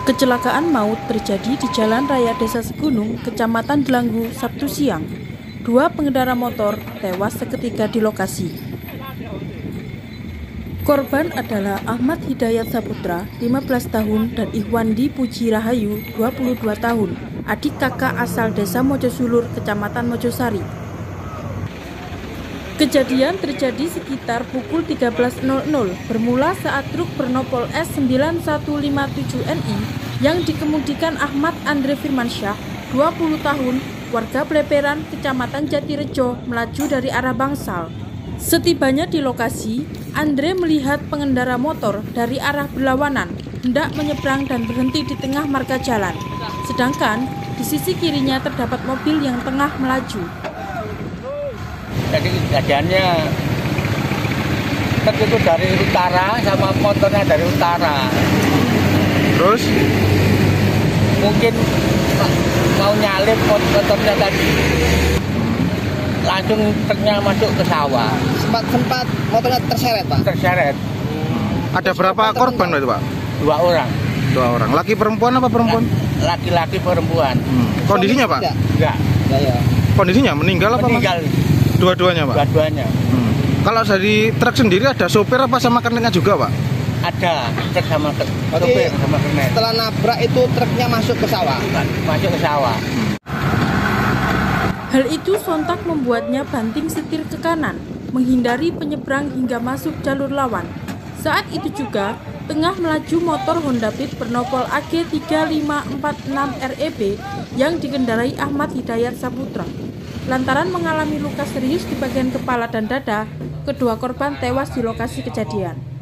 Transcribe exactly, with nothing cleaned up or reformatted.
Kecelakaan maut terjadi di Jalan Raya Desa Segunung, Kecamatan Delanggu, Sabtu siang. Dua pengendara motor tewas seketika di lokasi. Korban adalah Ahmad Hidayat Saputra, lima belas tahun, dan Ikhwandi Puji Rahayu, dua puluh dua tahun, adik kakak asal Desa Mojosulur, Kecamatan Mojosari. Kejadian terjadi sekitar pukul tiga belas nol nol, bermula saat truk bernopol S sembilan satu lima tujuh N I yang dikemudikan Ahmad Andre Firmansyah, dua puluh tahun, warga Pleperan, Kecamatan Jatirejo, melaju dari arah Bangsal. Setibanya di lokasi, Andre melihat pengendara motor dari arah berlawanan hendak menyeberang dan berhenti di tengah marga jalan. Sedangkan di sisi kirinya terdapat mobil yang tengah melaju. Jadi kejadiannya truk itu dari utara sama motornya dari utara. Terus Mungkin mau nyalip motornya tadi, langsung truknya masuk ke sawah. Sempat sempat motornya terseret, Pak. Terseret. ada berapa korban itu, Pak? Dua orang. Dua orang. Laki perempuan apa perempuan? Laki-laki perempuan. Hmm. Kondisinya, Pak? Tidak. Enggak. Ya, ya. Kondisinya meninggal apa? Meninggal. Dua-duanya, Pak? Dua-duanya. Hmm. Kalau dari truk sendiri ada sopir apa sama kernet juga, Pak? Ada truk sama ke Berarti sopir sama kernet. setelah nabrak itu truknya masuk ke sawah. Masuk ke sawah. Hal itu sontak membuatnya banting setir ke kanan, menghindari penyeberang hingga masuk jalur lawan. Saat itu juga, tengah melaju motor Honda Beat bernopol A G tiga lima empat enam R E B yang dikendarai Ahmad Hidayat Saputra. Lantaran mengalami luka serius di bagian kepala dan dada, kedua korban tewas di lokasi kejadian.